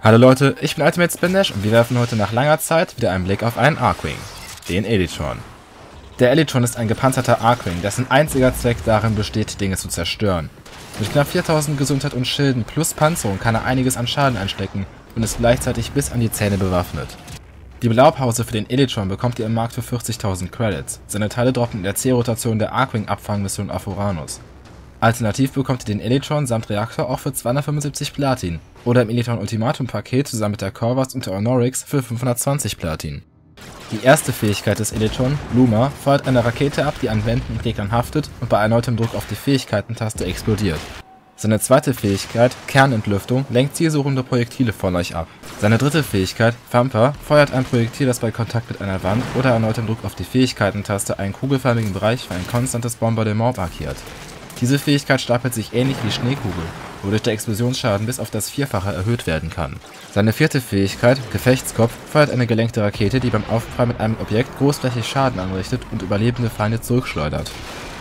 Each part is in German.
Hallo Leute, ich bin Ultimate Spindash und wir werfen heute nach langer Zeit wieder einen Blick auf einen Archwing, den Elytron. Der Elytron ist ein gepanzerter Archwing, dessen einziger Zweck darin besteht, Dinge zu zerstören. Mit knapp 4000 Gesundheit und Schilden plus Panzerung kann er einiges an Schaden einstecken und ist gleichzeitig bis an die Zähne bewaffnet. Die Blaupause für den Elytron bekommt ihr im Markt für 40.000 Credits, seine Teile droppen in der C-Rotation der Archwing-Abfangmission auf Uranus. Alternativ bekommt ihr den Elytron samt Reaktor auch für 275 Platin oder im Elytron Ultimatum Paket zusammen mit der Corvus und der Honorix für 520 Platin. Die erste Fähigkeit des Elytron, Luma, feuert eine Rakete ab, die an Wänden und Gegnern haftet und bei erneutem Druck auf die Fähigkeiten-Taste explodiert. Seine zweite Fähigkeit, Kernentlüftung, lenkt zielsuchende Projektile von euch ab. Seine dritte Fähigkeit, Thumper, feuert ein Projektil, das bei Kontakt mit einer Wand oder erneutem Druck auf die Fähigkeiten-Taste einen kugelförmigen Bereich für ein konstantes Bombardement markiert. Diese Fähigkeit stapelt sich ähnlich wie Schneekugel, wodurch der Explosionsschaden bis auf das Vierfache erhöht werden kann. Seine vierte Fähigkeit, Gefechtskopf, feuert eine gelenkte Rakete, die beim Aufprall mit einem Objekt großflächig Schaden anrichtet und überlebende Feinde zurückschleudert.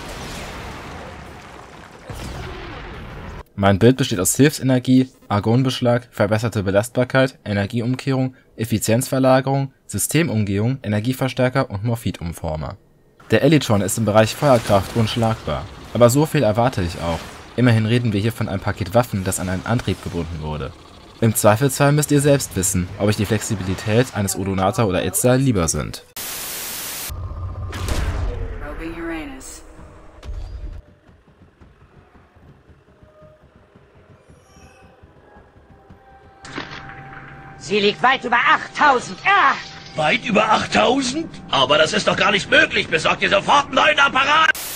Mein Bild besteht aus Hilfsenergie, Argonbeschlag, verbesserte Belastbarkeit, Energieumkehrung, Effizienzverlagerung, Systemumgehung, Energieverstärker und Morphid-Umformer. Der Elytron ist im Bereich Feuerkraft unschlagbar. Aber so viel erwarte ich auch. Immerhin reden wir hier von einem Paket Waffen, das an einen Antrieb gebunden wurde. Im Zweifelsfall müsst ihr selbst wissen, ob euch die Flexibilität eines Odonata oder Itza lieber sind. Sie liegt weit über 8000. Ah! Weit über 8000? Aber das ist doch gar nicht möglich. Besorgt ihr sofort einen neuen Apparat!